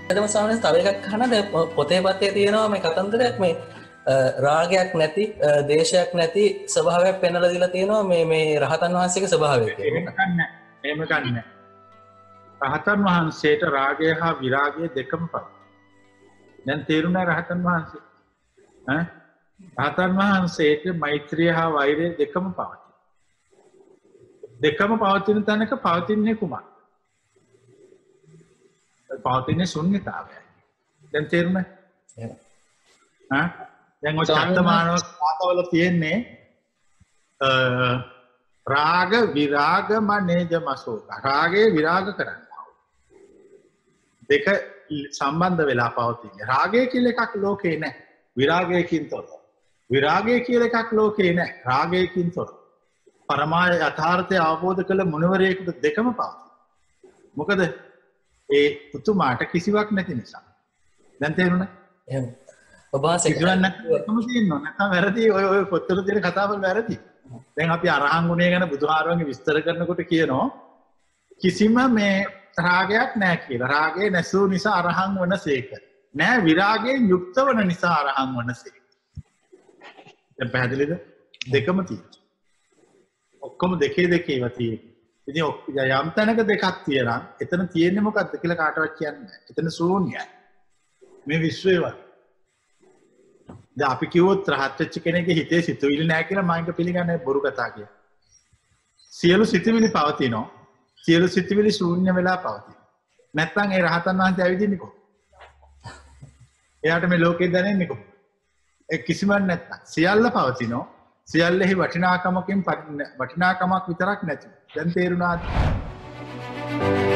එතම සාමාන්‍යයෙන් තව එකක් අහන්න දැන් පොතේ පතේ තියෙනවා මේ කතන්දරයක් මේ රාගයක් නැති දේශයක් නැති ස්වභාවයක් පෙන්වලා දීලා තියෙනවා මේ රහතන් වහන්සේගේ ස්වභාවය කියලා. එහෙම ගන්න. රහතන් වහන්සේට රාගය හා විරාගය දෙකම පවතී. දැන් තේරුණා රහතන් වහන්සේ. රහතන් වහන්සේට මෛත්‍රිය හා වෛරය දෙකම පවතී. දෙකම පවතින තැනක පවතින්නේ කුමක්? පවතින්නේ ශුන්‍යතාවයයි. දැන් තේරුණා? එහෙම. දැන් ඔය චත්තමානව පාතවල තියෙන්නේ රාග විරාග මනේජ මසෝක. රාගේ විරාග කරනවා. දෙක සම්බන්ධ වෙලා පවතින්නේ. රාගය කියලා එකක් ලෝකේ නැහැ. විරාගයකින් තොර. විරාගය කියලා එකක් ලෝකේ නැහැ. රාගයකින් තොර. පරමාය යථාර්ථය අවබෝධ කළ මුනිවරයෙකුට දෙකම පවතී. මොකද ඒ පුතුමාට කිසිවක් නැති නිසා. දැන් තේරුණා? එහෙම. ඔබ වහන්සේ නැත්නම් තියෙනවා. නැත්නම් වැරදි ඔය පොත්වල තියෙන කතාවල් වැරදි. දැන් අපි අරහන් ගුණය ගැන බුදුහාරවන්ගේ විස්තර කරනකොට කියනවා කිසිම මේ රාගයක් නැහැ කියලා. රාගය නැසූ නිසා අරහන් වනසේක. නෑ විරාගයෙන් යුක්ත වන නිසා අරහන් වනසේක. දැන් පැහැදිලිද? දෙකම තියෙනවා. ඔක්කොම දෙකේ ඒවා තියෙනවා. ඉතින් යම් තැනක දෙකක් තියෙනවා. එතන තියෙන්නේ මොකක්ද කියලා කාටවත් කියන්නේ නැහැ. එතන ශූන්‍යයි. මේ විශ්වය වගේ. දැන් අපි කිව්වොත් රහත් වෙච්ච කෙනෙක්ගේ හිතේ සිතුවිලි නැහැ කියලා මයින්ඩ් පිළිගන්නේ බොරු කතා කියලා. සියලු සිතුවිලි පවතිනවා. සියලු සිතුවිලි ශූන්‍ය වෙලා පවතිනවා. නැත්නම් ඒ රහතන් වහන්සේ ඇවිදින්නේ කොහොමද? එයාට මේ ලෝකේ දැනෙන්නේ කොහොමද? ඒ කිසිම නැත්නම් සියල්ල පවතිනවා. සියල්ලෙහි වටිනාකමක් විතරක් නැති. දැන් තේරුණාද?